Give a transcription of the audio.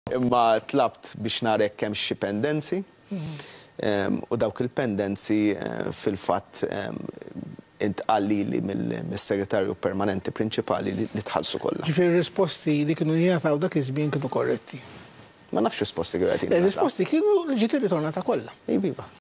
Imma tlabt biex narek kemm xi pendenzi u dawk il-pendenzi fil-fatt intqalli li mill-segretarju permanenti prinċipali li tħallsu kollha. Ġifieri risposti li kienu jagħtaw dak iż-żmien kienu korretti. Ma nafx risposti kienu qed risposti kienu li ġiet irritornata kollha. Iva.